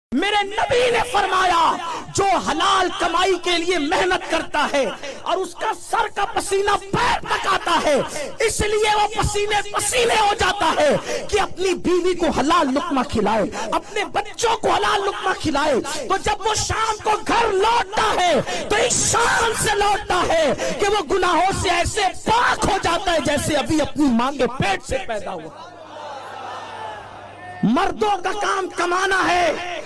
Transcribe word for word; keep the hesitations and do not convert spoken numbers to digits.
मेरे नबी ने फरमाया जो हलाल कमाई के लिए मेहनत करता है और उसका सर का पसीना पैर तक आता है, इसलिए वो पसीने पसीने हो जाता है कि अपनी बीवी को हलाल लुकमा खिलाए, अपने बच्चों को हलाल लुकमा खिलाए। तो जब वो शाम को घर लौटता है तो इस शान से लौटता है कि वो गुनाहों से ऐसे पाक हो जाता है जैसे अभी अपनी मां के पेट से पैदा हुआ। मर्दों का काम कमाना है,